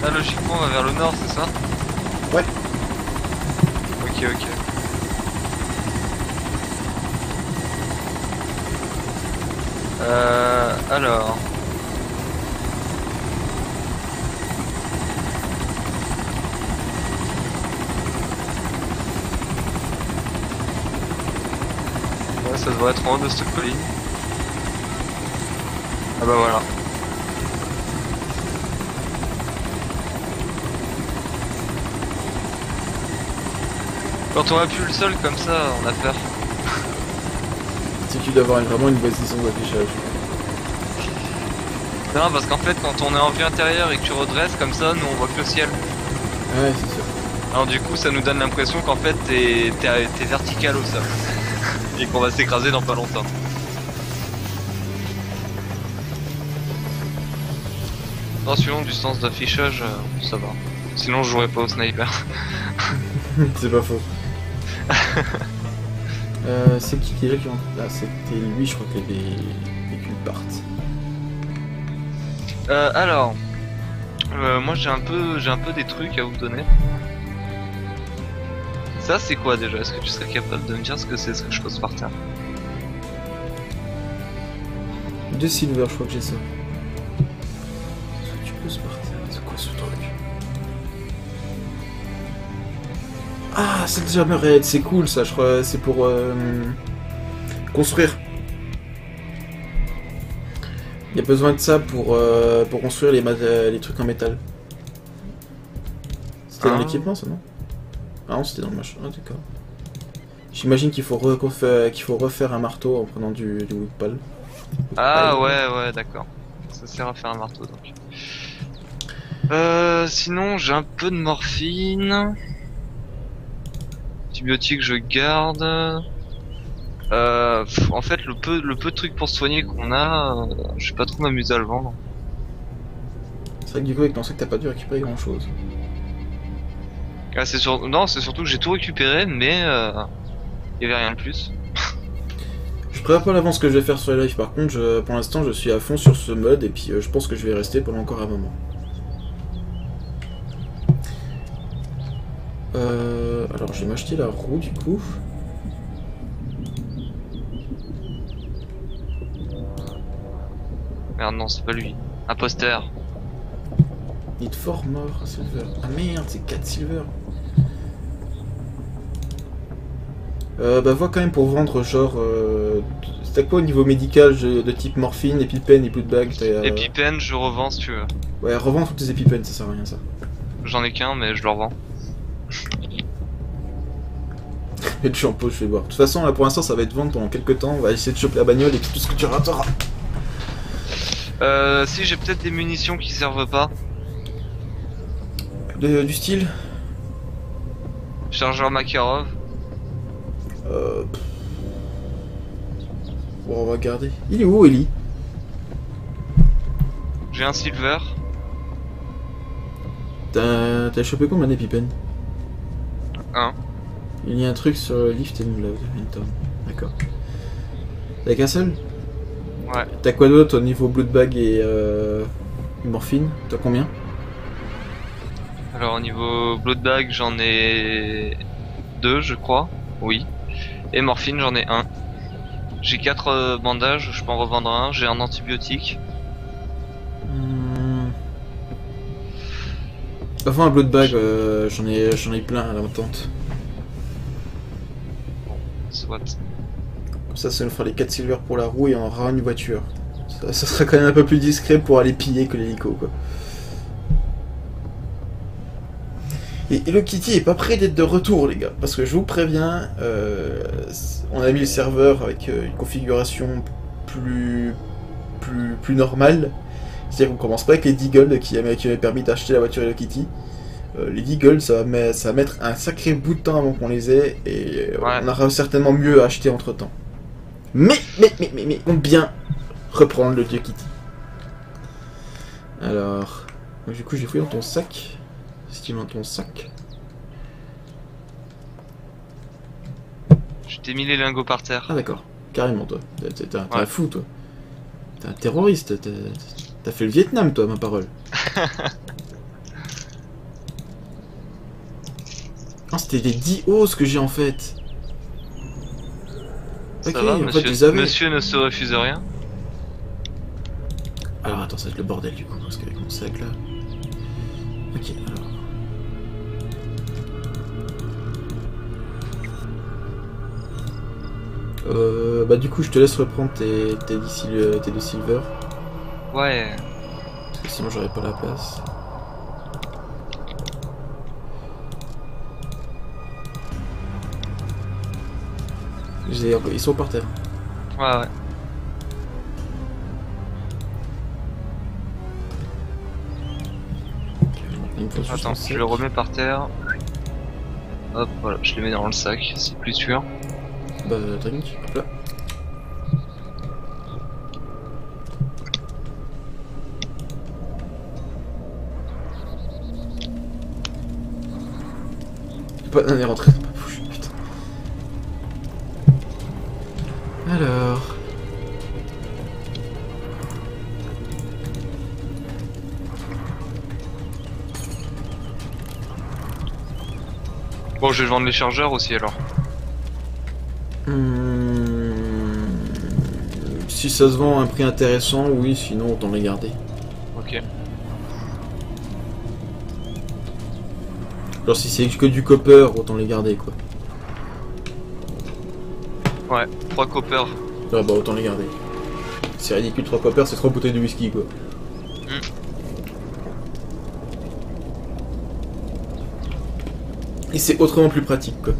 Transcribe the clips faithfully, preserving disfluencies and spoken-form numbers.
Là, logiquement, on va vers le nord, c'est ça? Ouais. Ok, ok. Euh, alors... Ouais, ça devrait être en haut de cette colline. Ah bah voilà. Quand on appuie le sol comme ça, on a peur. C'est que tu dois avoir une- vraiment une bonne vision d'affichage. Non, parce qu'en fait, quand on est en vue intérieure et que tu redresses comme ça, nous on voit que le ciel. Ouais, c'est sûr. Alors du coup, ça nous donne l'impression qu'en fait, t'es t'es- t'es vertical au sol. Et qu'on va s'écraser dans pas longtemps. Attention, du sens d'affichage, euh, ça va. Sinon, je jouerais pas au sniper. C'est pas faux. euh, c'est qui déjà qui rentre là? C'était lui, je crois que les véhicules partent. Euh, alors, euh, moi j'ai un peu, j'ai un peu des trucs à vous donner. Ça, c'est quoi déjà? Est-ce que tu serais capable de me dire ce que c'est, ce que je pose par terre? Deux silver, je crois que j'ai ça. Est-ce que tu poses par terre? C'est quoi ce truc? Ah, c'est déjà raid, c'est cool ça, je crois. C'est pour euh, construire. Il y a besoin de ça pour, euh, pour construire les, les trucs en métal. C'était dans Ah. l'équipement ça, non? Ah non, c'était dans le machin. Ah, d'accord. J'imagine qu'il faut, refaire, qu'il faut refaire un marteau en prenant du, du woodpile. Ah ouais, ouais, d'accord. Ça sert à faire un marteau donc. Euh, sinon, j'ai un peu de morphine. Antibiotiques, je garde. Euh, pff, en fait, le peu, le peu de trucs pour se soigner qu'on a, euh, je vais pas trop m'amuser à le vendre. C'est vrai que du coup, avec ton sac, t'as pas dû récupérer grand chose. Ah, c'est sur... Non, c'est surtout que j'ai tout récupéré, mais euh, y avait rien de plus. Je prévois pas l'avance ce que je vais faire sur les lives, par contre, je, pour l'instant, je suis à fond sur ce mode et puis euh, je pense que je vais rester pendant encore un moment. Euh, alors, je vais m'acheter la roue du coup. Merde, non, c'est pas lui. Imposteur. Need for more silver. Ah merde, c'est quatre silver. Euh, bah, vois quand même pour vendre, genre. Euh, T'as quoi au niveau médical de, de type morphine, épipène et bloodbag? Euh... Épipène, je revends si tu veux. Ouais, revends toutes tes épipènes, ça sert à rien ça. J'en ai qu'un, mais je le revends. Et de shampoo, je vais voir. De toute façon, là pour l'instant, ça va être vendre pendant quelques temps. On va essayer de choper la bagnole et puis tout ce que tu rateras. Euh, si j'ai peut-être des munitions qui servent pas. De, du style Chargeur Makarov. Euh... Bon, on va garder. Il est où, Ellie? J'ai un silver. T'as chopé combien d'épipènes? Un. Il y a un truc sur le lift and load. D'accord. T'as qu'un seul? Ouais. T'as quoi d'autre au niveau bloodbag et euh, morphine? T'as combien? Alors au niveau bloodbag, j'en ai deux, je crois. Oui. Et morphine, j'en ai un. J'ai quatre euh, bandages, je peux en revendre un. J'ai un antibiotique. Hmm. Avant un bloodbag, euh, j'en ai, j'en ai plein à la tente. Bon, soit. Comme ça, ça nous fera les quatre silver pour la roue et on aura une voiture. Ça, ça sera quand même un peu plus discret pour aller piller que l'hélico, quoi. Et Hello Kitty est pas prêt d'être de retour, les gars, parce que je vous préviens, euh, on a mis le serveur avec euh, une configuration plus, plus, plus normale. C'est-à-dire qu'on commence pas avec les Deagle qui avaient permis d'acheter la voiture Hello Kitty. Euh, les Deagle, ça va, mettre, ça va mettre un sacré bout de temps avant qu'on les ait, et euh, Ouais. on aura certainement mieux à acheter entre temps. Mais, mais, mais, mais, mais, on bien reprendre le Dieu Kitty. Alors, donc, du coup, j'ai fouillé dans ton sac. Est-ce qu'il est dans ton sac? Je t'ai mis les lingots par terre. Ah d'accord, carrément toi. T'es un Ouais. fou toi. T'es un terroriste, t'as fait le Vietnam toi, ma parole. Non, c'était des dix os que j'ai en fait. Ça Ok, va, en monsieur, fait, je les avais. monsieur ne se refuse rien. Alors attends, ça va être le bordel du coup, parce qu'avec mon sac là. Ok, alors. Euh, bah du coup, je te laisse reprendre tes, tes, dix sil- tes deux silver. Ouais. Parce que sinon, j'aurais pas la place. J'ai- Ils sont par terre. Ouais, ouais. Il me faut juste Attends, un je sac. le remets par terre. Hop, voilà, je les mets dans le sac, c'est plus sûr. Bah, drink, hop là. Pas, on est rentré, pas bouge, putain. Alors. Bon, je vais vendre les chargeurs aussi alors. Hmm, si ça se vend à un prix intéressant, oui, sinon autant les garder. Ok. Genre si c'est que du copper, autant les garder quoi. Ouais, trois coppers. Ah bah autant les garder. C'est ridicule, trois copper c'est trois bouteilles de whisky quoi. Mm. Et c'est autrement plus pratique quoi.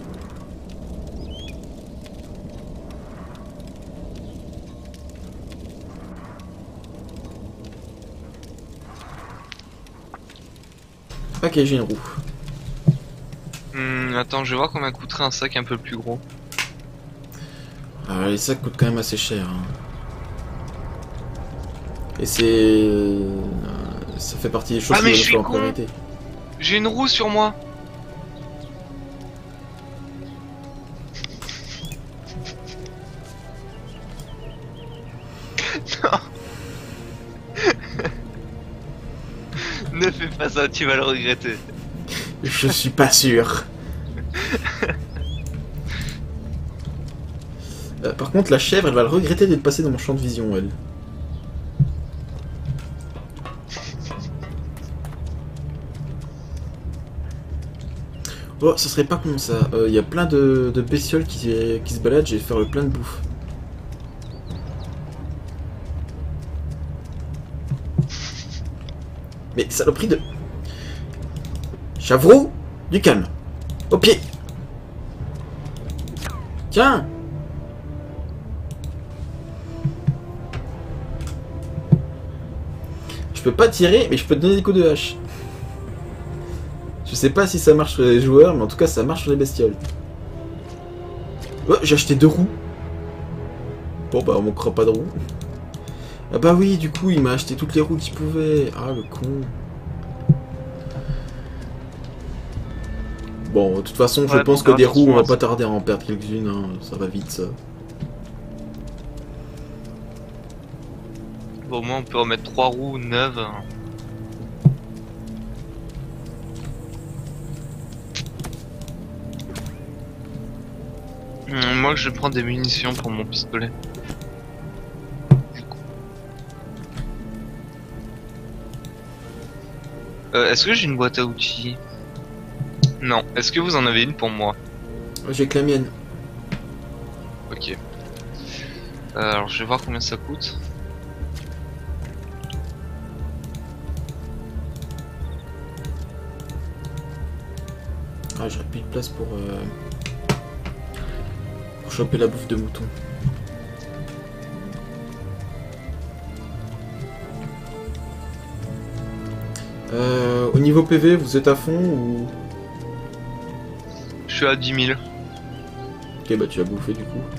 Ok, j'ai une roue. Hmm, attends, je vais voir combien coûterait un sac un peu plus gros. Alors les sacs coûtent quand même assez cher. Hein. Et c'est... euh, ça fait partie des choses Ah, mais qui je suis en con. priorité. J'ai une roue sur moi. Non. Ne fais pas ça, tu vas le regretter. Je suis pas sûr. Euh, par contre, la chèvre, elle va le regretter d'être passée dans mon champ de vision, elle. Oh, ça serait pas con ça. Il euh, y a plein de, de bestioles qui, qui se baladent, je vais faire le plein de bouffe. Mais saloperie de... Chavreau, du calme. Au pied. Tiens. Je peux pas tirer, mais je peux te donner des coups de hache. Je sais pas si ça marche sur les joueurs, mais en tout cas ça marche sur les bestioles. Oh, j'ai acheté deux roues. Bon bah on manquera pas de roues. Ah bah oui, du coup il m'a acheté toutes les roues qu'il pouvait. Ah le con. Bon, de toute façon, je Ouais, pense que faire des roues, on va attention à pas tarder à en perdre quelques-unes, hein. Ça va vite ça. Bon, au moins on peut remettre trois roues neuves. Hum, moi je vais prendre des munitions pour mon pistolet. Euh, Est-ce que j'ai une boîte à outils? Non. Est-ce que vous en avez une pour moi? J'ai que la mienne. Ok. Euh, alors je vais voir combien ça coûte. Ah, j'aurais plus de place pour, euh, pour choper la bouffe de mouton. Euh, au niveau P V, vous êtes à fond ou... Je suis à dix mille. Ok, bah tu as bouffé du coup.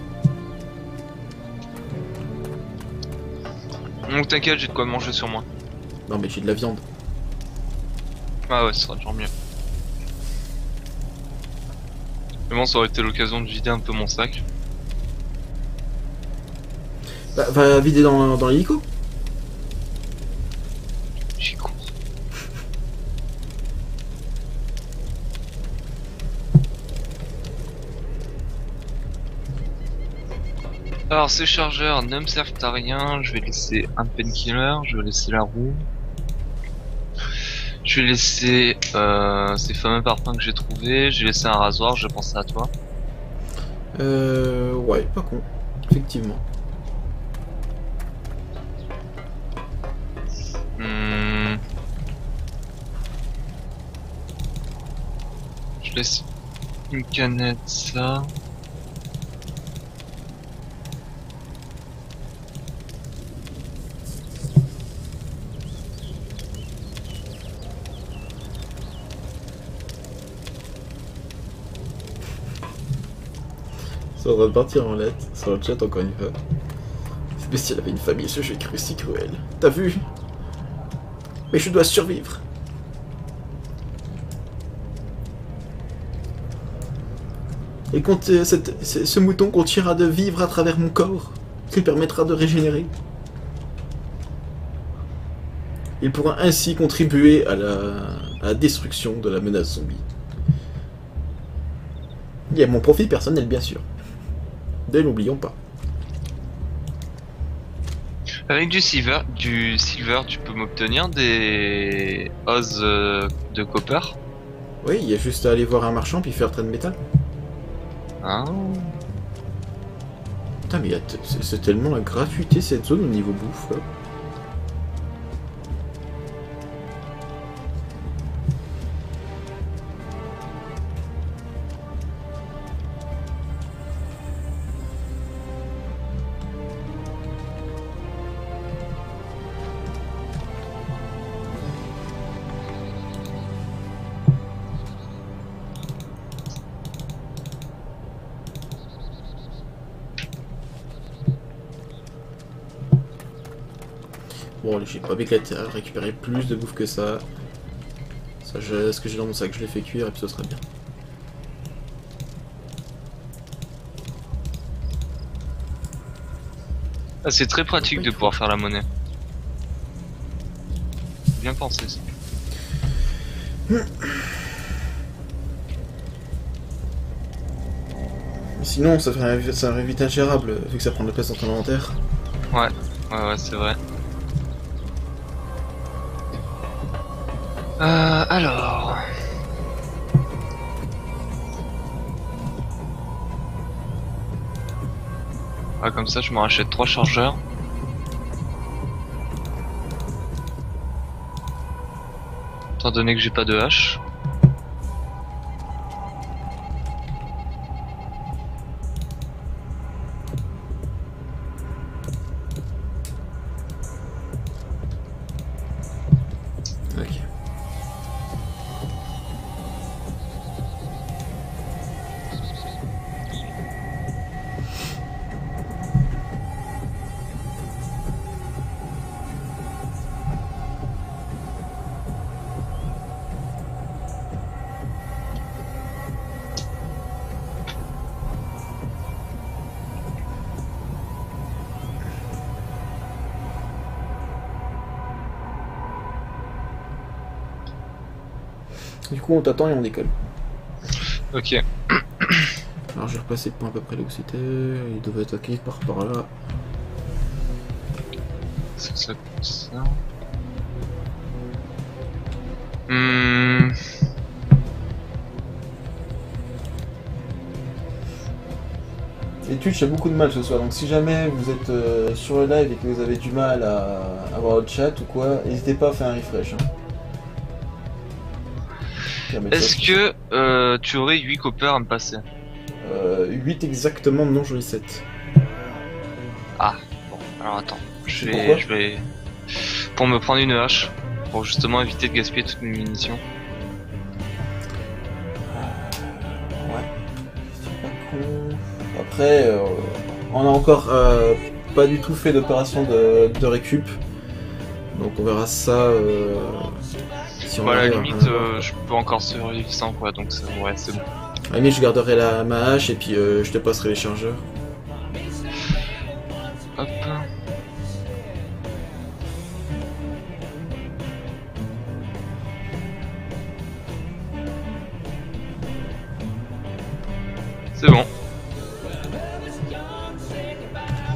Donc t'inquiète, j'ai de quoi manger sur moi. Non mais j'ai de la viande. Ah ouais, ce sera toujours mieux. Mais bon, ça aurait été l'occasion de vider un peu mon sac. Bah, va vider dans, dans l'hélico. J'y cours. Alors ces chargeurs ne me servent à rien, je vais laisser un painkiller, je vais laisser la roue. Je vais laisser euh, ces fameux parpaings que j'ai trouvés, j'ai laissé un rasoir, je pensais à toi. Euh... Ouais, pas con. Effectivement. Hmm. Je laisse une canette, ça. C'est en train de partir en lettres sur le chat encore une fois. C'est bestial avait une famille, ce jeu est cru si cruel. T'as vu? Mais je dois survivre. Et quand euh, cette, ce, ce mouton continuera de vivre à travers mon corps, il permettra de régénérer. Il pourra ainsi contribuer à la, à la destruction de la menace zombie. Il y a mon profit personnel, bien sûr. Ne l'oublions pas. Avec du silver, du silver, tu peux m'obtenir des os euh, de copper. Oui, il y a juste à aller voir un marchand puis faire train de métal. Hein? Putain, mais c'est tellement la gratuité cette zone au niveau bouffe, là. Bon, allez, j'ai pas m'éclater à récupérer plus de bouffe que ça. Ça, je, ce que j'ai dans mon sac, je l'ai fait cuire et puis ce serait bien. Ah, c'est très pratique de pouvoir faire la monnaie. Bien pensé ça. Sinon, ça serait, ça serait vite ingérable vu que ça prend de la place dans ton inventaire. Ouais, ouais, ouais, c'est vrai. Euh, alors... Ah, comme ça, je me rachète trois chargeurs. Étant donné que j'ai pas de hache. Ok. Du coup, on t'attend et on décolle. Ok. Alors, j'ai replacé le point à peu près là où c'était. Il devait être ok par, par là. C'est ça comme ça. Hmm. Et Twitch a beaucoup de mal ce soir, donc si jamais vous êtes euh, sur le live et que vous avez du mal à avoir le chat ou quoi, n'hésitez pas à faire un refresh. Hein. Est-ce que euh, tu aurais huit coppers à me passer? euh, huit exactement, non, j'en ai sept. Ah, bon, alors attends. Je vais, Pourquoi je vais... Pour me prendre une hache, pour justement éviter de gaspiller toutes mes munitions. Ouais. C'est pas con. Après, euh, on a encore euh, pas du tout fait d'opération de, de récup. Donc on verra ça euh, si on Bah, à la arrive limite, euh, je peux encore survivre sans quoi, donc c'est ouais, c'est bon. À la limite, je garderai la, ma hache et puis euh, je te passerai les chargeurs. Hop. C'est bon.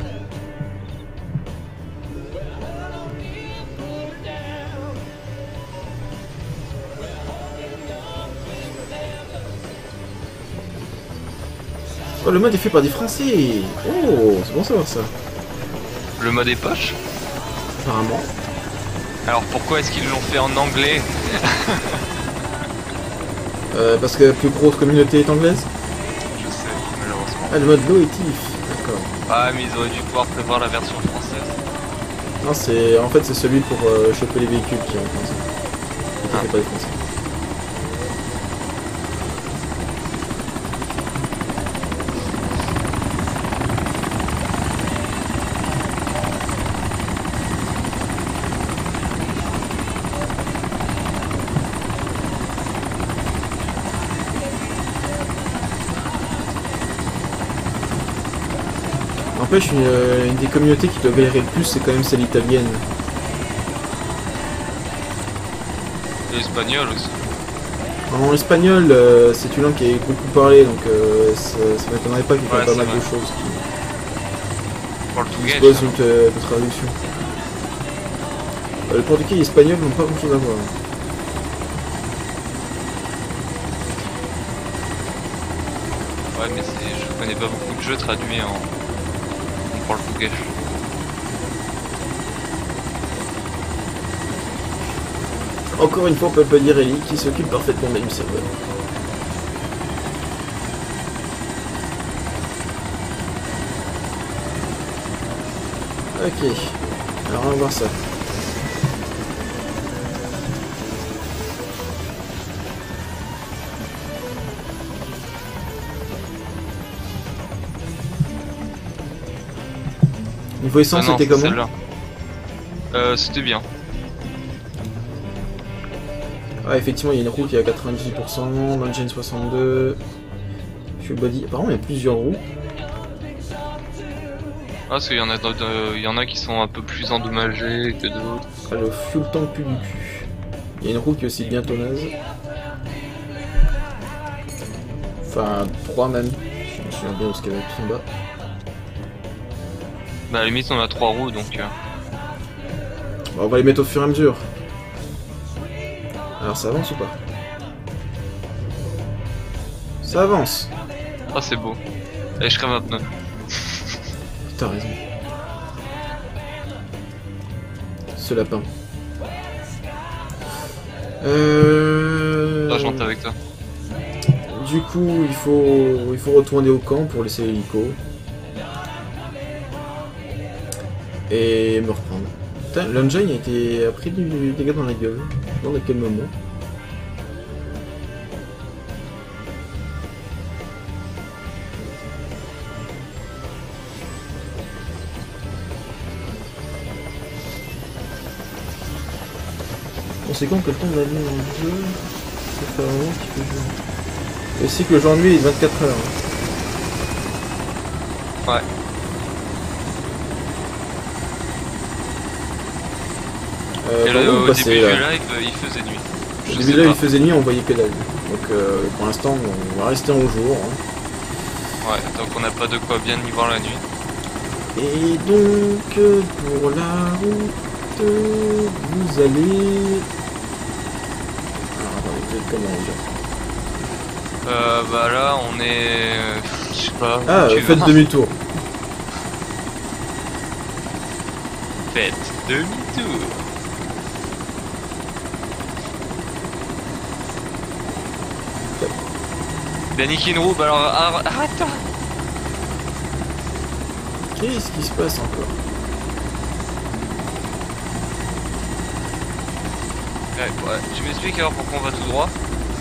Oh, le mode est fait par des Français. Oh, c'est bon à savoir ça. Le mode est poche. Apparemment. Alors pourquoi est-ce qu'ils l'ont fait en anglais? euh, Parce que la plus grosse communauté est anglaise. Je sais, malheureusement. Ah, le mode low est tif. D'accord. Ah, mais ils auraient dû pouvoir prévoir la version française. Non, c'est en fait c'est celui pour euh, choper les véhicules qui est en français. Qui Ah. fait pas les français. N'empêche, une, euh, une des communautés qui doit galérer le plus, c'est quand même celle italienne. Et espagnol aussi. En espagnol, euh, c'est une langue qui est beaucoup parlée, donc euh, ça, ça m'étonnerait pas qu'il y ait Ouais, pas c'est mal vrai. de choses qui, qui Portugais. se posent de, de traduction. Euh, le portugais et l'espagnol n'ont pas grand chose à voir. Ouais, mais c'est, je connais pas beaucoup de jeux traduits en, en portugais. Encore une fois, on peut pas dire Ellie qui s'occupe parfaitement même serveur. Ok, alors on va voir ça. Niveau essence, Ah non, c'était c'est comment? celle-là. Euh, c'était bien. Ah, effectivement, il y a une roue qui est à quatre-vingt-dix-huit pour cent, l'engine soixante-deux, fuel body. Apparemment, il y a plusieurs roues. Ah, parce qu'il y en a d'autres, euh, il y en a qui sont un peu plus endommagés que d'autres. Ah, le fuel tank plus du cul. Il y a une roue qui est aussi bientôt naze. Enfin, trois même. Je me souviens bien de ce qu'il y avait tout en bas. Bah, à la limite, on a trois roues donc. Euh... Bon, on va les mettre au fur et à mesure. Alors, ça avance ou pas? Ça avance. Ah, c'est beau. Allez, je crève un pneu. T'as raison. Ce lapin. Euh... Là, je monte avec toi. Du coup, il faut, il faut retourner au camp pour laisser l'hélico. Et me reprendre. Putain, l'engine a été a pris du dégât dans la gueule. Je me demande à quel moment. Bon, c'est quand que le temps d'aller dans le jeu? Ça fait un moment qu'il fait jouer. Le cycle jour-nuit est de vingt-quatre heures. Hein. Ouais. Euh, Et par là, où vous au passez, début là du live, euh, il faisait nuit. Au Je début sais là, pas. il faisait nuit, on voyait que dalle. Donc euh, pour l'instant, on va rester en jour. Hein. Ouais, donc on n'a pas de quoi bien y voir la nuit. Et donc, euh, pour la route, euh, vous allez... Alors attendez, vous êtes comment déjà? Euh, bah là, on est... euh, Je sais pas. Ah, tu euh, faites vas. demi-tour. Faites demi-tour. Bien niqué une roue, bah alors ar- arrête-toi. Qu'est-ce qui se passe encore? Ouais, ouais, tu m'expliques alors pourquoi on va tout droit?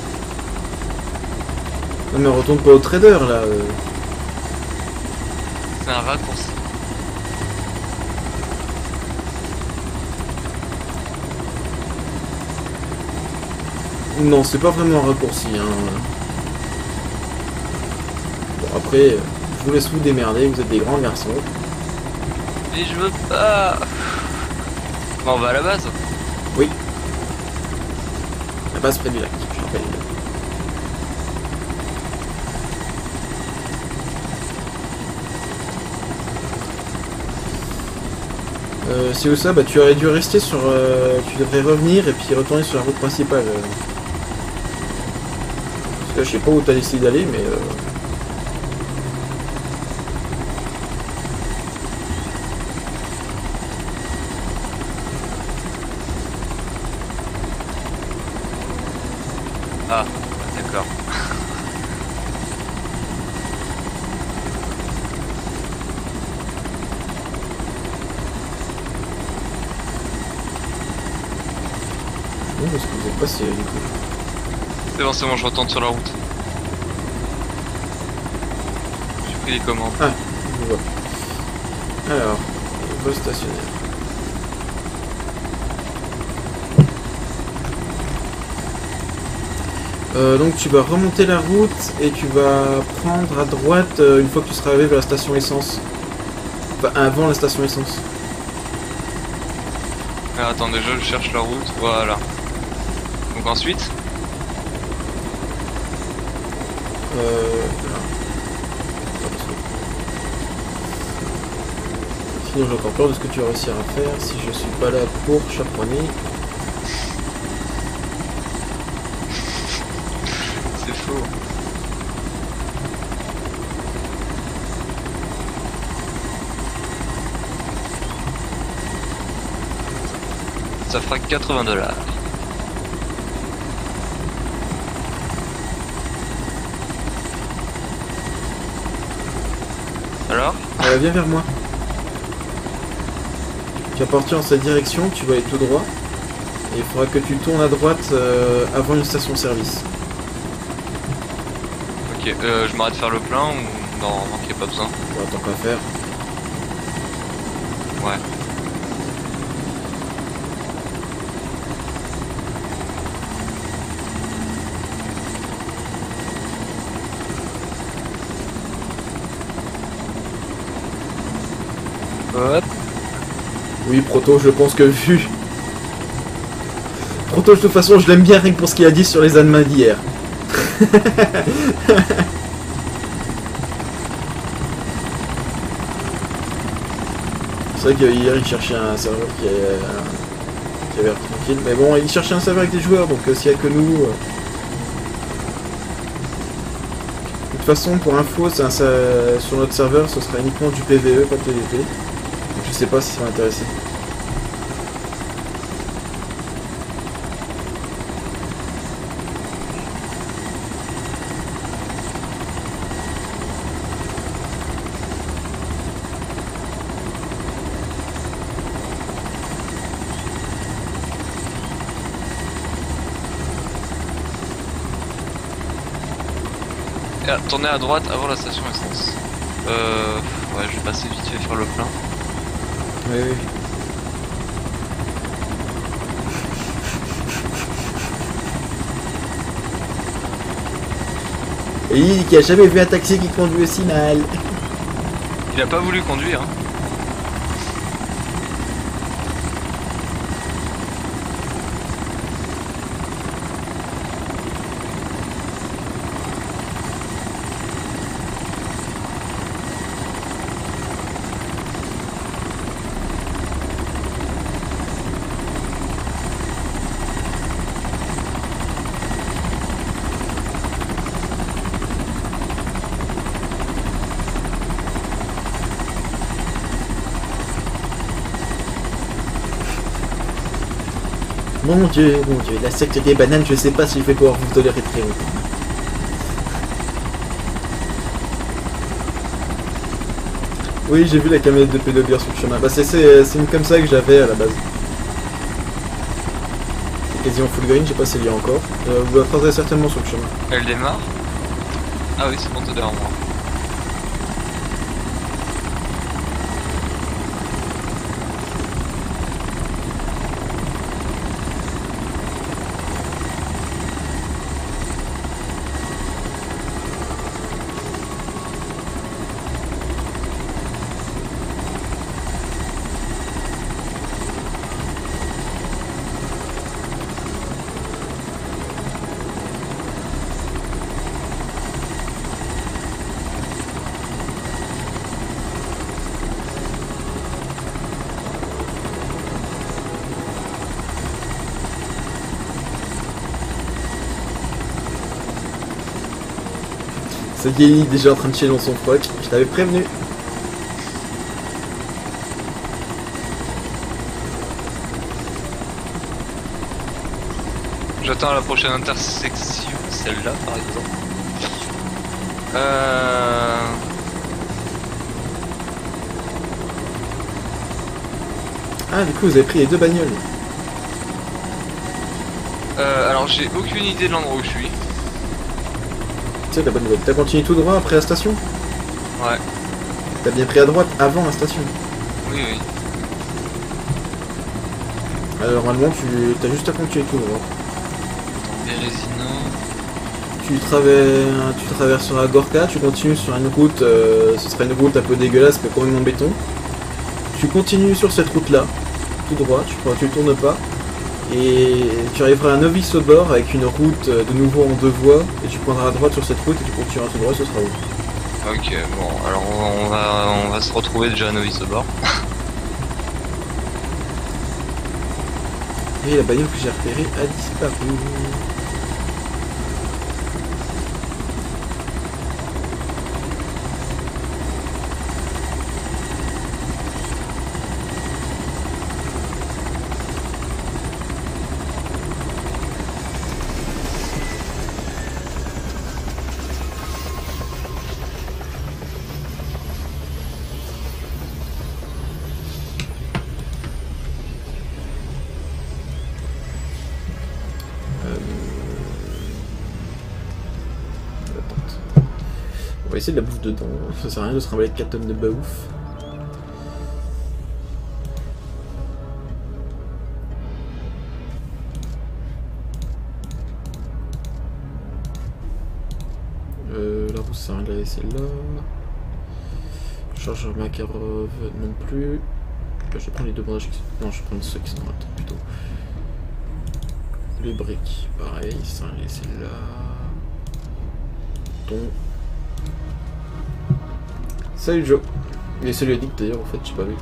Non mais on retourne pas au trader là. euh. C'est un raccourci. Non, c'est pas vraiment un raccourci. Hein. Bon après, euh, je vous laisse vous démerder, vous êtes des grands garçons. Mais je veux pas. Bon, on va à la base. Oui. La base près du lac, je rappelle. Euh, c'est où ça? Bah tu aurais dû rester sur... Euh, tu devrais revenir et puis retourner sur la route principale. euh. Parce que là, je sais pas où t'as décidé d'aller, mais... Euh... d'accord. Non, parce que vous êtes pas si du coup. C'est bon, c'est bon, je retourne sur la route. J'ai pris les commandes. Ah, je vois. Alors, poste stationnaire. Euh, donc tu vas remonter la route et tu vas prendre à droite euh, une fois que tu seras arrivé vers la station essence. Enfin, avant la station essence. Ah, attendez, je cherche la route, voilà. Donc ensuite Euh... voilà. Sinon j'ai encore peur de ce que tu vas réussir à faire si je suis pas là pour chaperonner. C'est faux. Ça fera quatre-vingts dollars. Alors Euh, viens vers moi. Tu vas partir dans cette direction, tu vas aller tout droit. Et il faudra que tu tournes à droite euh, avant une station-service. Ok, euh, je m'arrête de faire le plein ou non, non, qu'il n'y a pas besoin. Bon, tant qu'à faire. Ouais. Hop. Oui, Proto, je pense que vu. Proto, de toute façon, je l'aime bien rien que pour ce qu'il a dit sur les Allemands d'hier. C'est vrai qu'hier, il cherchait un serveur qui, est, euh, qui avait l'air tranquille. Mais bon, il cherchait un serveur avec des joueurs, donc euh, s'il n'y a que nous... Euh... De toute façon, pour info, c'est un, ça, sur notre serveur, ce sera uniquement du P V E, pas de P V P. Donc je sais pas si ça va intéresser. Ah, tournez à droite avant la station essence. Euh... Ouais, je vais passer vite fait faire le plein. Oui, oui. Et il dit qu'il a jamais vu un taxi qui conduit aussi mal. Il a pas voulu conduire. Hein. Mon dieu, mon dieu, la secte des bananes, je sais pas si je vais pouvoir vous tolérer très longtemps. Oui, j'ai vu la camionnette de Pédobir sur le chemin. Bah c'est une comme ça que j'avais à la base. C'est quasi en full green, je sais pas s'il y a encore. Euh, vous la croiserez certainement sur le chemin. Elle démarre. Ah oui, c'est bon, t'es derrière moi. Ça y est, il est déjà en train de chier dans son froc, je t'avais prévenu. J'attends à la prochaine intersection celle-là par exemple. Euh... Ah, du coup, vous avez pris les deux bagnoles. Euh, alors j'ai aucune idée de l'endroit où je suis. C'est la bonne nouvelle. T'as continué tout droit après la station? Ouais. T'as bien pris à droite avant la station? Oui, oui. Alors normalement, tu as juste à continuer tout droit. Bérésina. Tu, traverses, tu traverseras Gorka, tu continues sur une route, euh, ce sera une route un peu dégueulasse mais complètement béton. Tu continues sur cette route là, tout droit, tu ne tournes pas. Et tu arriveras à Novice au bord avec une route de nouveau en deux voies. Et tu prendras à droite sur cette route et tu continueras tout droit, ce sera où. Ok, bon, alors on va, on va se retrouver déjà à Novice au bord. Et la bagnole que j'ai repérée a disparu. On va essayer de la bouffe dedans, ça sert à rien de se trimballer quatre tonnes de baouf. Euh, la rousse, ça sert à rien de la laisser là. Chargeur Makarov non plus. Je vais prendre les deux bandages qui... Non, je vais prendre ceux qui sont dans la tête plutôt. Les briques, pareil, ça va laisser là. Ton. Salut Joe. Et salut Addict d'ailleurs, en fait, j'ai pas vu.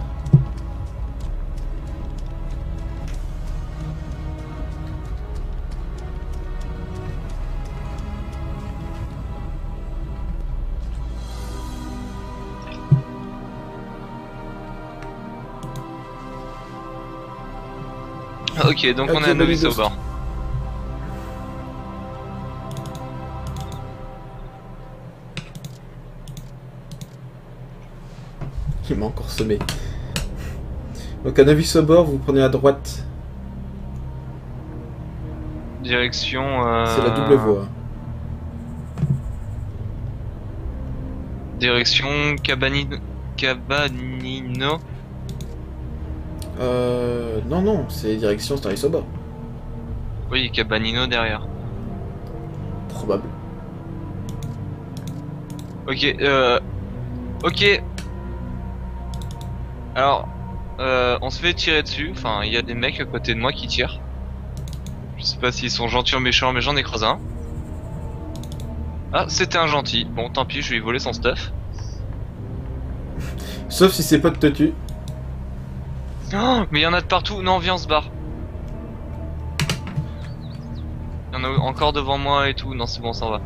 Ok, donc Ok, on est à Novice au Novice. bord. Il m'a encore semé. Donc à Novice au bord, vous prenez à droite. Direction... Euh... C'est la double voie. Direction Cabanino... Cabanino. Euh... Non, non, c'est direction Novice au bord. Oui, Cabanino derrière. Probable. Ok, euh... Ok. Alors, euh, on se fait tirer dessus. Enfin, il y a des mecs à côté de moi qui tirent. Je sais pas s'ils sont gentils ou méchants, mais j'en ai creusé un. Ah, c'était un gentil. Bon, tant pis, je vais lui voler son stuff. Sauf si ses potes te tuent. Oh, mais il y en a de partout. Non, viens, on se barre. Il y en a encore devant moi et tout. Non, c'est bon, on s'en va.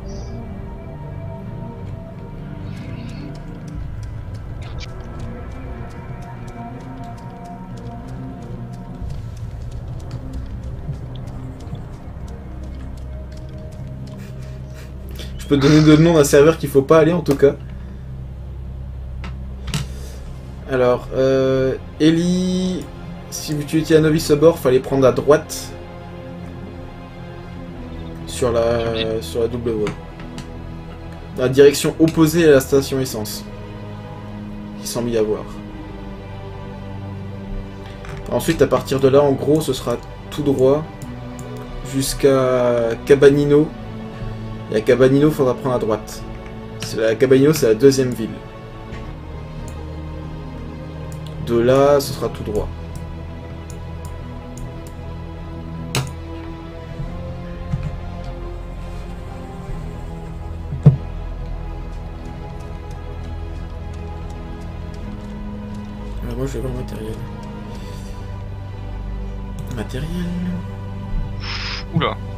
Je peux te donner deux noms d'un serveur qu'il faut pas aller en tout cas. Alors, euh, Ellie, si tu étais à Novice au bord, fallait prendre à droite sur la sur la double voie. Dans la direction opposée à la station essence. Il semble y avoir. Ensuite, à partir de là, en gros, ce sera tout droit jusqu'à Cabanino. Et à Cabanino, il faudra prendre à droite. La Cabanino, c'est la deuxième ville. De là, ce sera tout droit. Alors moi, je vais voir le matériel. Matériel. Oula.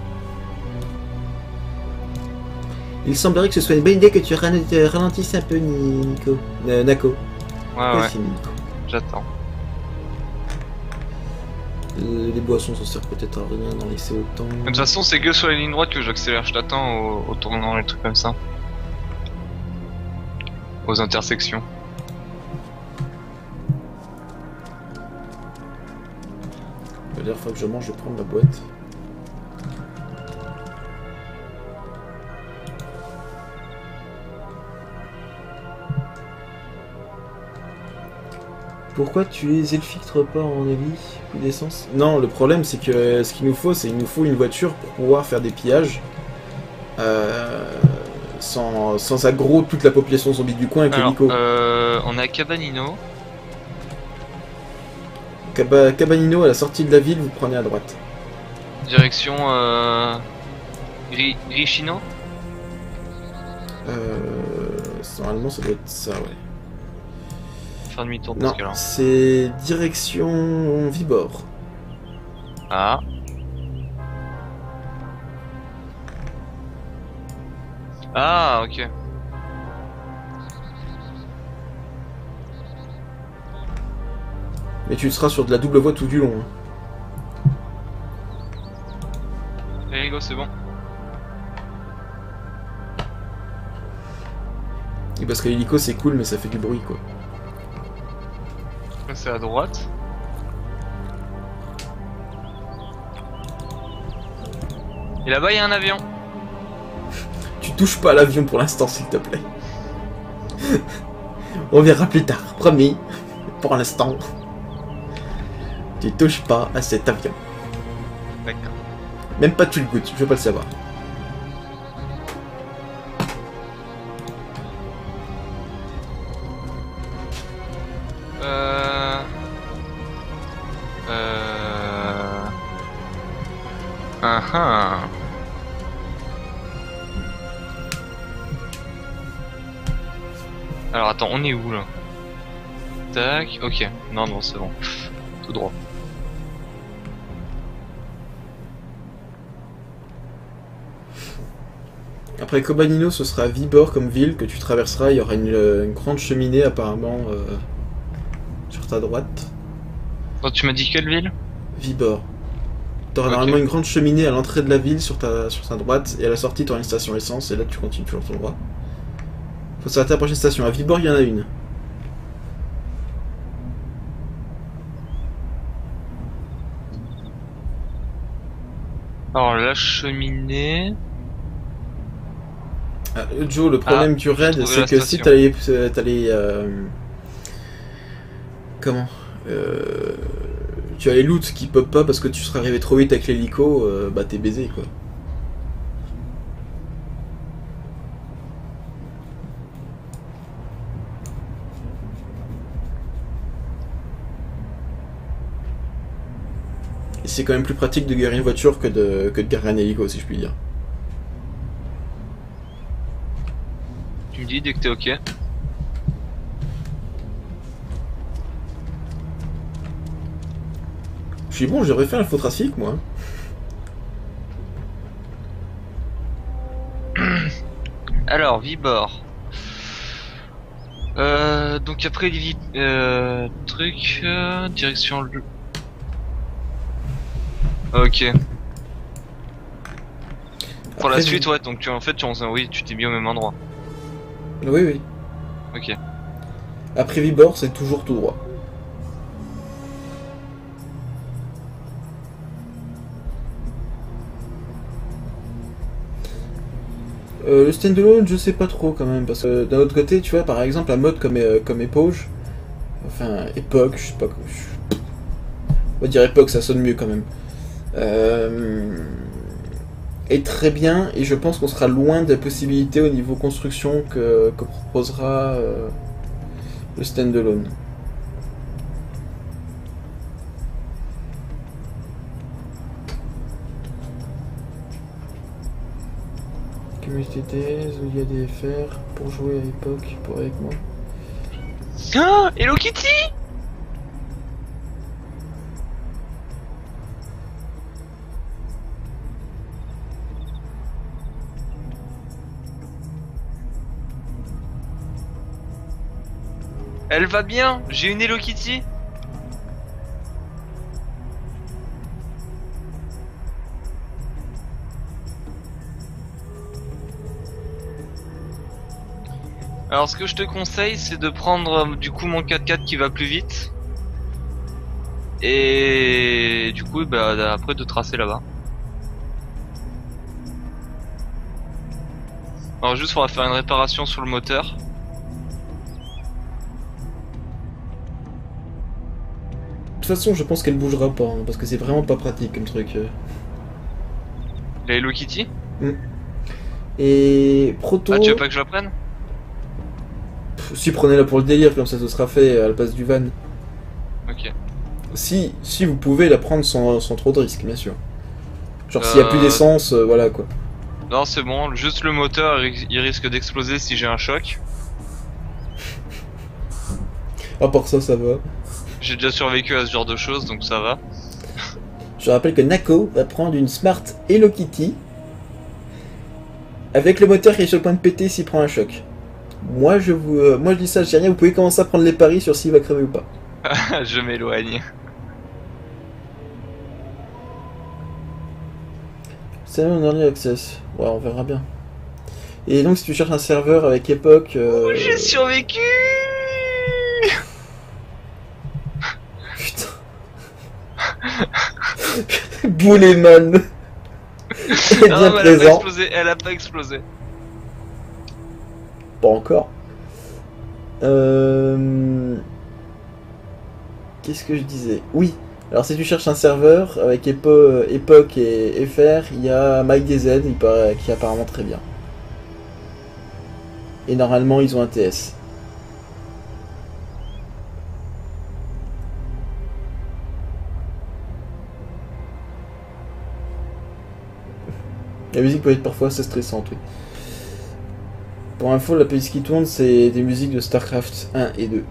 Il semblerait que ce soit une bonne idée que tu ralentisses un peu, Nico. Euh, Nako. Ouais, ouais. Nico. J'attends. Les, les boissons, ça sert peut-être à rien d'en laisser autant. De toute façon, c'est que sur les lignes droites que j'accélère, je t'attends au, au tournant, les trucs comme ça. Aux intersections. La dernière fois que je mange, je vais prendre la boîte. Pourquoi tu les filtres pas en héli? Plus d'essence? Non, le problème c'est que ce qu'il nous faut, c'est qu'il nous faut une voiture pour pouvoir faire des pillages. Euh, sans, sans aggro toute la population zombie du coin avec l'hélico. Euh, on est à Cabanino. Caba, Cabanino, à la sortie de la ville, vous prenez à droite. Direction euh, Gri Gricino. Euh, normalement ça doit être ça, ouais. Faire demi-tour dans Non, ce cas-là. c'est direction Vibor. Ah. Ah, ok. Mais tu seras sur de la double voie tout du long. Hein. Allez, go, c'est bon. Et parce que l'hélico c'est cool, mais ça fait du bruit quoi. Là, c'est à droite. Et là-bas, il y a un avion. Tu touches pas à l'avion pour l'instant, s'il te plaît. On verra plus tard, promis. Pour l'instant, tu touches pas à cet avion. D'accord. Même pas tu le goûtes, je veux pas le savoir. Euh... Euh... Ah ah. Alors attends, on est où là? Tac, ok. Non, non, c'est bon. Tout droit. Après Cobanino, ce sera Vibor comme ville que tu traverseras. Il y aura une, une grande cheminée apparemment euh, sur ta droite. Oh, tu m'as dit quelle ville? Vibor. Tu auras Ok. normalement une grande cheminée à l'entrée de la ville sur ta, sur ta droite, et à la sortie tu auras une station essence, et là tu continues toujours ton droit. Faut s'arrêter à la prochaine station. À Vibor, il y en a une. Alors la cheminée... Ah, Joe, le problème Ah, du raid, j'ai trouvé c'est la que si station. t'as les... t'as les euh, comment euh, tu as les loots qui pop pas parce que tu seras arrivé trop vite avec l'hélico, euh, bah t'es baisé quoi. Et c'est quand même plus pratique de garer une voiture que de, que de garer un hélico, si je puis dire. Tu me dis dès que t'es ok. Je suis bon, j'aurais fait un infotrafic moi. Alors, Vibor. Euh, donc après les vi- euh, truc, euh, direction le... Ok. Pour Après, la suite, ouais, donc tu en fait, tu, oui, tu t'es mis au même endroit. Oui, oui. Ok. Après Vibor, c'est toujours tout droit. Euh, le standalone, je sais pas trop quand même, parce que d'un autre côté, tu vois, par exemple, un mode comme, euh, comme Époge, enfin, Époque, je sais pas, je- on va dire Époque, ça sonne mieux quand même, euh, est très bien, et je pense qu'on sera loin des possibilités au niveau construction que, que proposera euh, le standalone. Communauté D S, il y a des F R pour jouer à Époque, pour avec moi. Ah, Hello Kitty. Elle va bien, j'ai une Hello Kitty. Alors ce que je te conseille, c'est de prendre euh, du coup mon quatre-quatre qui va plus vite. Et du coup, bah après de tracer là-bas. Alors juste, faudra faire une réparation sur le moteur. De toute façon, je pense qu'elle bougera pas, hein, parce que c'est vraiment pas pratique comme truc. euh. La Hello Kitty. Et Proto, Ah, tu veux pas que je la prenne? pff, si prenez-la pour le délire, comme ça ce sera fait à la place du van. Ok. Si, si vous pouvez la prendre sans, sans trop de risques, bien sûr. Genre s'il y a plus Euh, d'essence, euh, voilà quoi. Non, c'est bon, juste le moteur, il il risque d'exploser si j'ai un choc. À part ça, ça va. J'ai déjà survécu à ce genre de choses, donc ça va. Je rappelle que Nako va prendre une Smart Hello Kitty avec le moteur qui est sur le point de péter s'il prend un choc. Moi je vous, euh, moi je dis ça, je dis rien. Vous pouvez commencer à prendre les paris sur s'il va crever ou pas. Je m'éloigne. C'est un early access. Ouais, on verra bien. Et donc si tu cherches un serveur avec Epoch, euh... J'ai survécu. putain. Bouleman. Elle est Non, bien mais elle a pas présent. explosé, elle a pas explosé. Pas encore. Euh... Qu'est-ce que je disais? Oui. Alors si tu cherches un serveur avec Epo- Epoch et F R, il y a MyDZ il paraît, qui est apparemment très bien. Et normalement ils ont un T S. La musique peut être parfois assez stressante, oui. Pour info, la playlist qui tourne, c'est des musiques de StarCraft un et deux.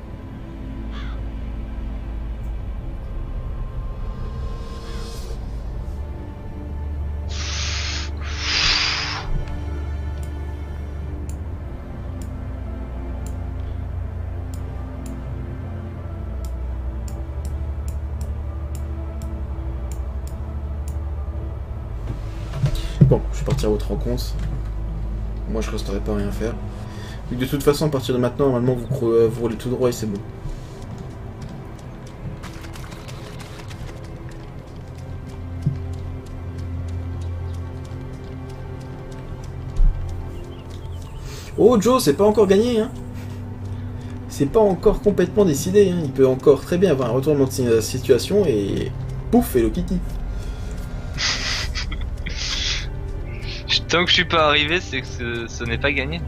Bon, je vais partir à votre rencontre. Moi, je resterai pas à rien faire. Mais de toute façon, à partir de maintenant, normalement, vous, cro- vous roulez tout droit et c'est bon. Oh, Joe, c'est pas encore gagné, hein. C'est pas encore complètement décidé, hein. Il peut encore très bien avoir un retournement de si- situation et... Pouf, Hello Kitty. Tant que je suis pas arrivé, c'est que ce, ce n'est pas gagné.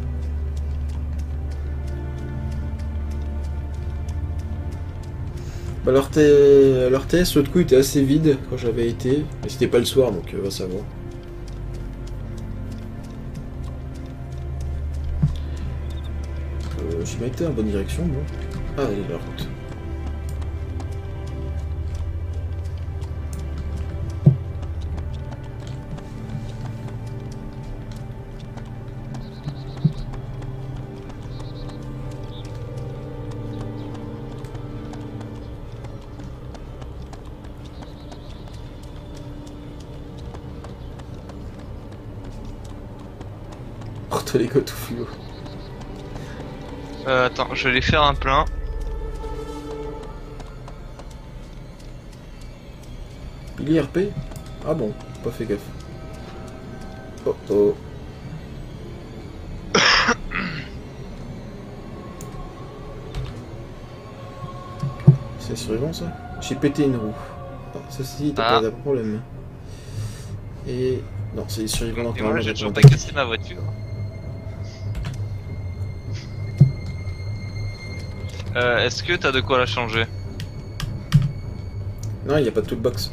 Bah, leur, T... leur T S, l'autre coup, était assez vide quand j'avais été. Mais c'était pas le soir, donc euh, va savoir. Euh, j'ai bien été en bonne direction, moi. Ah, elle est la route. Porte les côtes tout fluo. Euh, attends, je vais aller faire un plein. Il est R P? Ah bon, pas fait gaffe. Oh oh. C'est survivant ça? J'ai pété une roue. Ah, ça si, t'as Ah. pas de problème. Et... Non, c'est les survivants Et moi normalement, j'ai j'ai toujours pas pas cassé ma voiture. Euh, Est-ce que t'as de quoi la changer? Non, il n'y a pas de toolbox.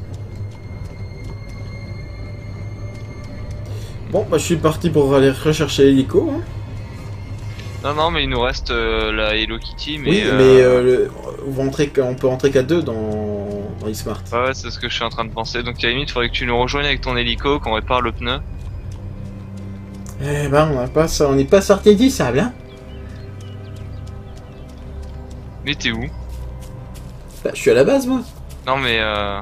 Bon, bah je suis parti pour aller rechercher l'hélico. Hein. Non, non, mais il nous reste euh, la Hello Kitty, mais... Oui, euh... mais euh, le... vous rentrez... on peut rentrer qu'à deux dans, dans eSmart. Ouais, ouais, c'est ce que je suis en train de penser. Donc à la limite, il faudrait que tu nous rejoignes avec ton hélico, qu'on répare le pneu. Eh ben, on n'a pas... on n'est pas sorti du sable, hein. Mais t'es où? Bah, je suis à la base, moi. Non, mais euh...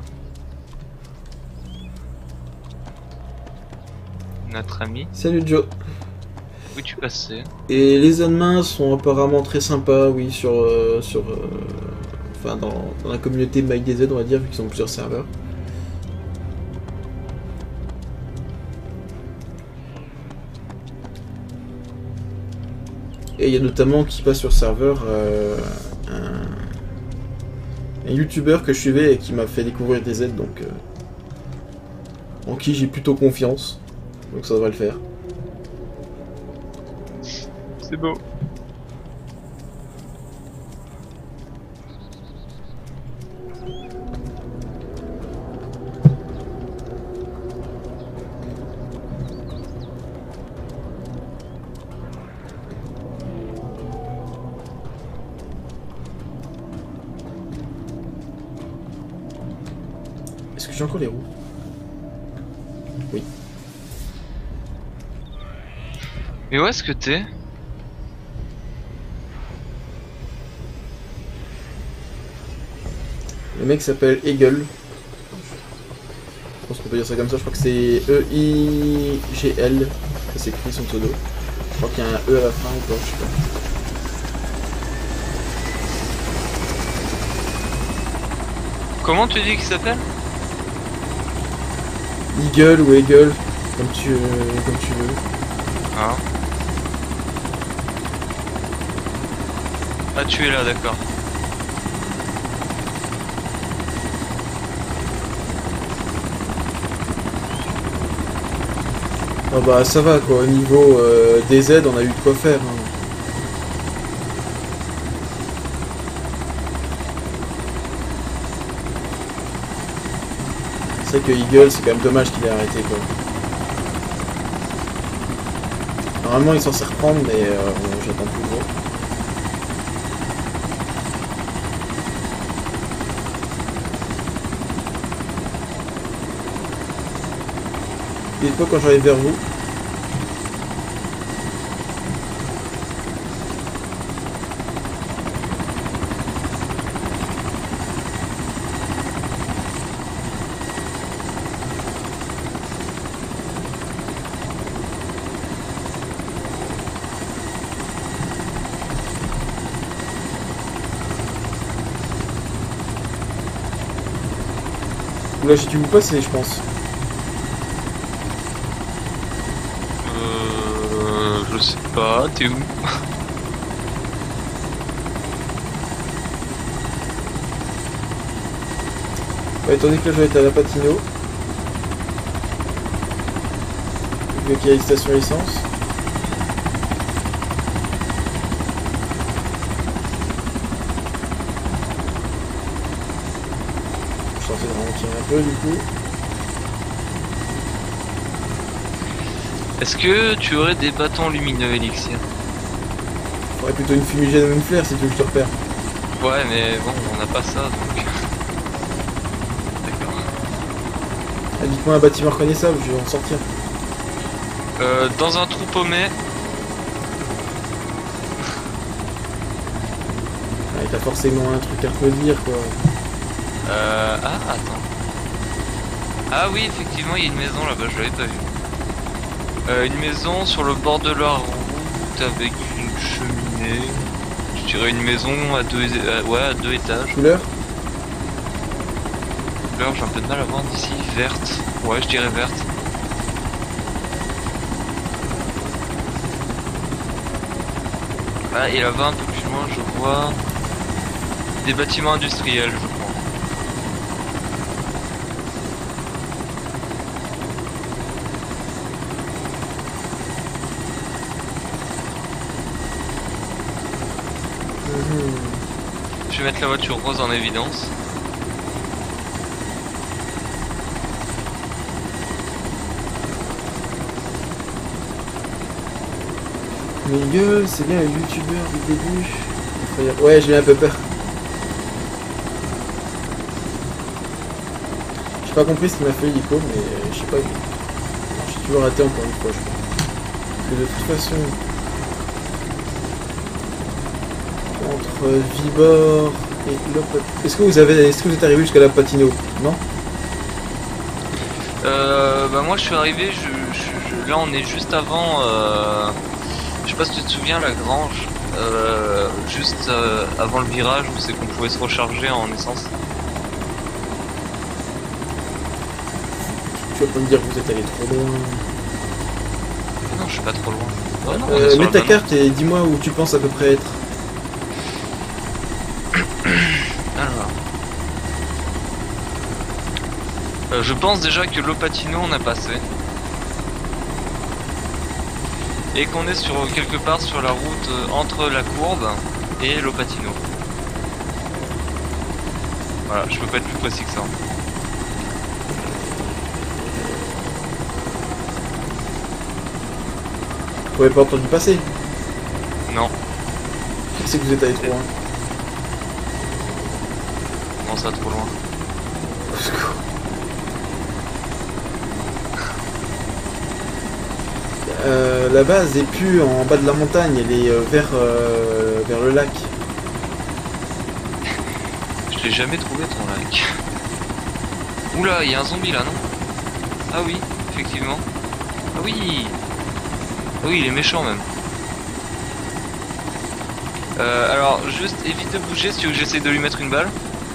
notre ami. Salut, Joe. Oui, tu passais. Et les admins sont apparemment très sympas, oui, sur... euh, sur euh, enfin, dans, dans la communauté MyDZ, on va dire, vu qu'ils ont plusieurs serveurs. Et il y a notamment qui passe sur serveur euh, un, un youtubeur que je suivais et qui m'a fait découvrir D Z, donc euh, en qui j'ai plutôt confiance, donc ça devrait le faire. C'est beau. Est-ce que j'ai encore les roues? Oui. Mais où est-ce que t'es? Le mec s'appelle Eagle. Je pense qu'on peut dire ça comme ça, je crois que c'est E I G L. Ça s'écrit son pseudo. Je crois qu'il y a un E à la fin ou pas, je sais pas. Comment tu dis qu'il s'appelle? Eagle ou Eagle, comme tu, euh, comme tu veux. Ah. Ah, tu es là, d'accord. Ah bah ça va quoi, au niveau euh, D Z on a eu de quoi faire. Hein. C'est vrai que Eagle c'est quand même dommage qu'il ait arrêté quoi. Normalement il est censé reprendre mais euh, j'attends toujours. Dites-moi quand j'arrive vers vous. Là j'ai dû vous passer je pense. Euh... Je sais pas, t'es où? Ouais, étant donné que là je vais être à la Patino. Vu qu'il y a une station essence. Je suis censé de ralentir un peu du coup. Est-ce que tu aurais des bâtons lumineux, Elixir? Faudrait plutôt une fumigène ou une flaire si tu veux que je te repère. Ouais, mais bon, on n'a pas ça, donc... D'accord. Ah, dites-moi un bâtiment reconnaissable, je vais en sortir. Euh, dans un trou paumé... Ah, t'as forcément un truc à me dire quoi. Euh... Ah, attends. Ah oui, effectivement, il y a une maison là-bas, je l'avais pas vue. Euh, une maison sur le bord de la route avec une cheminée. Je dirais une maison à deux, euh, ouais, à deux étages. Couleur? Couleur, j'ai un peu de mal à voir d'ici. Verte. Ouais, je dirais verte. Ah, et là-bas, un peu plus loin, je vois des bâtiments industriels, je crois. Je vais mettre la voiture rose en évidence. Mais gueule, c'est bien un youtubeur du début. Incroyable. Ouais, j'ai eu un peu peur. J'ai pas compris ce qu'il m'a fait l'hélico, mais je sais pas. J'ai toujours raté encore une fois, je crois. Parce que de toute façon, entre Vibor et l'autre... Est-ce que vous avez, est-ce que vous êtes arrivé jusqu'à la Patino? Non? Euh, bah moi je suis arrivé, je, je, je- là on est juste avant, euh, sais pas si tu te souviens, la grange, euh, juste euh, avant le virage où c'est qu'on pouvait se recharger en essence. Tu vas pas me dire que vous êtes allé trop loin. Non, je suis pas trop loin. Oh, non, on est Euh, sur mets le ta bon carte et dis-moi où tu penses à peu près être. Alors. Euh, je pense déjà que l'Opatino on a passé. Et qu'on est sur quelque part sur la route euh, entre la courbe et l'Opatino. Voilà, je peux pas être plus précis que ça. Vous m'avez pas entendu passer. Non, C'est que vous êtes allé trop loin. comment ça trop loin? Au secours. Euh, la base est plus en bas de la montagne, elle est euh, vers, euh, vers le lac. Je l'ai jamais trouvé ton lac. Oula, il y a un zombie là, non? Ah oui, effectivement. Ah oui. Ah oui, il est méchant même. Euh, alors, juste évite de bouger si tu veux que j'essaye de lui mettre une balle.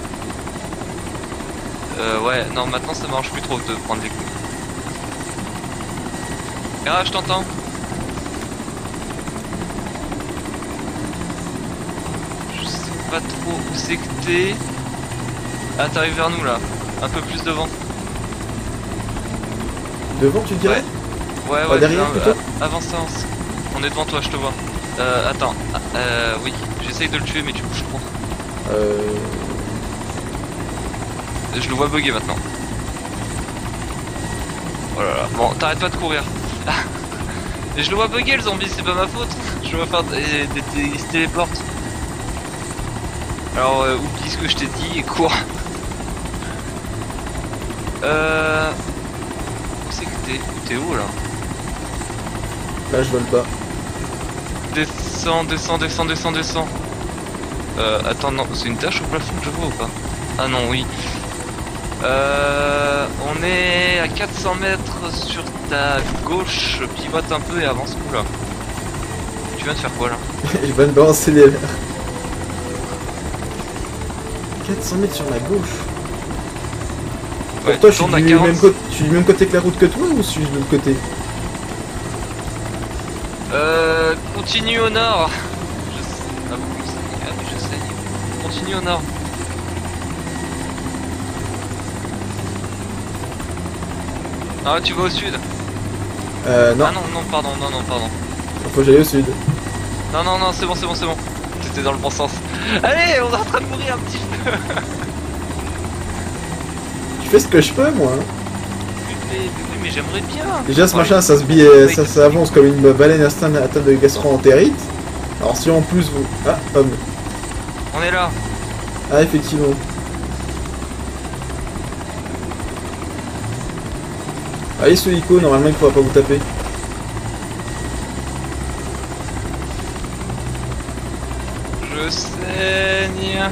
Euh, ouais, non, maintenant ça marche plus trop de prendre des coups. Ah, je t'entends. Je sais pas trop où c'est que t'es. Ah, t'arrives vers nous là. Un peu plus devant. Devant, tu dirais? Ouais, Pas ouais, derrière, non, plutôt a- avance, avance. On est devant toi, je te vois. Euh, attends. Ah, Euh, oui, j'essaye de le tuer, mais tu bouges trop. Euh... Je le vois bugger maintenant. Oh là là. Bon, t'arrêtes pas de courir. Et je le vois bugger le zombie, c'est pas ma faute. Je le vois faire des, des, des- il se téléporte. Alors euh, oublie ce que je t'ai dit et cours. Euh... Où c'est que t'es? T'es où là? Là, je vole pas. Descends, descends, descends, descends, descends. Euh, attends, non, c'est une tâche au plafond que je vois ou pas? Ah non, oui. Euh, on est à quatre cents mètres sur ta gauche, pivote un peu et avance. Oula. Tu viens de faire quoi là? Je viens de balancer les verres. quatre cents mètres sur la gauche. Pour Ouais, toi, je suis, tourne à du quarante. même côté, je suis du même côté que la route que toi ou je suis de l'autre côté? Euh, continue au nord. Je sais. Ah, vous, c'est- ah oui, je sais. Continue au nord. Ah, tu vas au sud. Euh, non. Ah non, non, pardon, non, non, pardon. Faut que j'aille au sud. Non, non, non, c'est bon, c'est bon, c'est bon. T'étais dans le bon sens. Allez, on est en train de mourir un petit peu. Je fais ce que je peux, moi. hein. Mais, mais, mais, mais j'aimerais bien. Déjà, ce Oh, machin, ça se bille, ça, ça avance comme une baleine atteinte atteinte de gastro-entérite. Alors, si en plus vous. Ah, homme. On est là. Ah, effectivement. Allez, ce Ico, normalement, il pourra pas vous taper. Je saigne.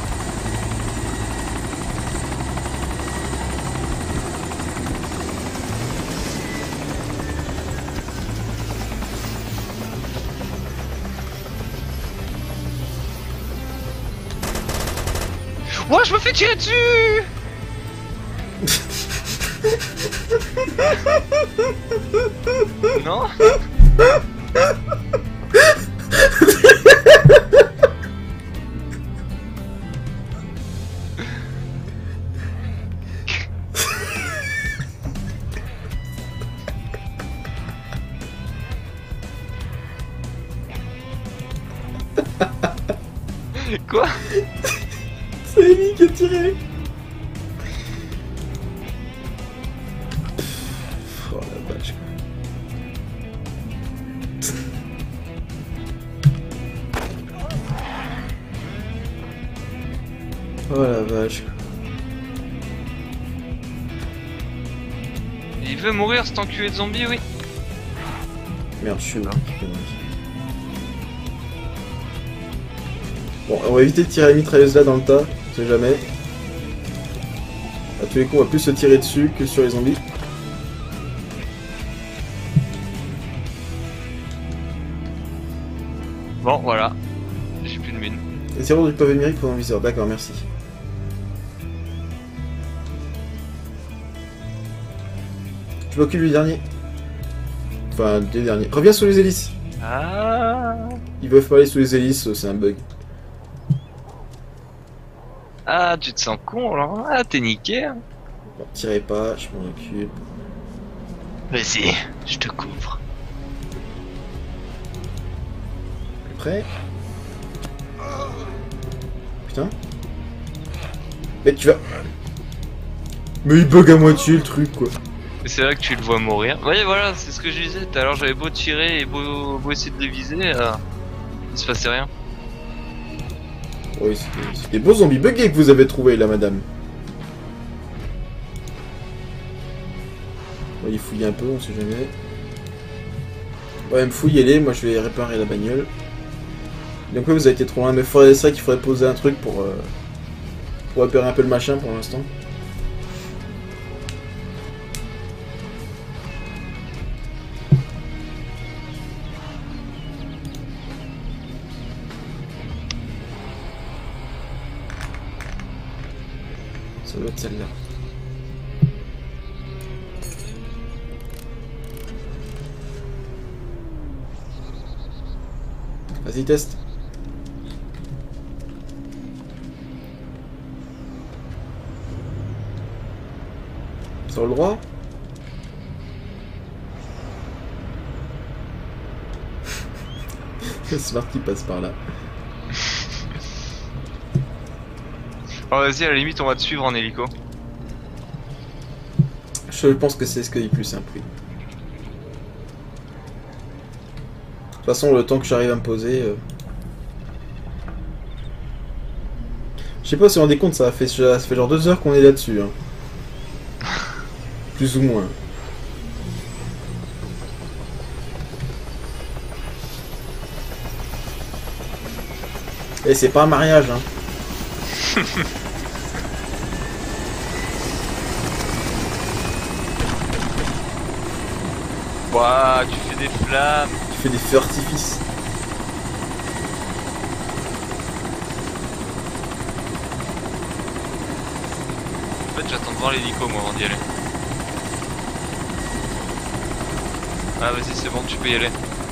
Ouah, je me fais tirer dessus. Non. Quoi? C'est Amy qui a tiré. Oh la vache. Oh la vache. Il veut mourir cet enculé de zombie, oui. Merde, je suis là. Bon, on va éviter de tirer la mitrailleuse là dans le tas, on sait jamais. À tous les coups, on va plus se tirer dessus que sur les zombies. Bon, voilà. J'ai plus de mine. Zéro du pavé numérique pour un viseur. D'accord, merci. Je m'occupe du dernier. Enfin, des derniers. Reviens sous les hélices. Ah. Ils peuvent pas aller sous les hélices, c'est un bug. Ah, tu te sens con alors. Ah, t'es niqué. Hein. Bon, tirez pas, je m'en occupe. Vas-y, je te couvre. Prêt? Putain. Mais tu vas... Mais il bug à moitié le truc quoi. Et c'est là que tu le vois mourir. Ouais, voilà, c'est ce que je disais. Alors j'avais beau tirer et beau, beau essayer de les viser, euh, il se passait rien. Oui, c'est des beaux zombies buggés que vous avez trouvé là, madame. On va y fouiller un peu, on sait jamais. Ouais, me fouillez-les, moi je vais réparer la bagnole. Donc ouais, vous avez été trop loin, mais faudrait, c'est vrai qu'il faudrait poser un truc pour, euh, pour repérer un peu le machin pour l'instant. Ça doit être celle-là. Vas-y, teste. Sur le droit. Smart qui passe par là. Oh, vas-y, à la limite, on va te suivre en hélico. Je pense que c'est ce qui est plus simple, oui. De toute façon, le temps que j'arrive à me poser... Euh... Je sais pas si vous vous rendez compte, ça, a fait, ça fait genre deux heures qu'on est là-dessus. Hein. Plus ou moins. Et c'est pas un mariage, hein. Ouah, tu fais des flammes. Tu fais des feux artifices. En fait, j'attends de voir l'hélico, moi, avant d'y aller. Ah, vas-y, c'est bon, tu peux y aller.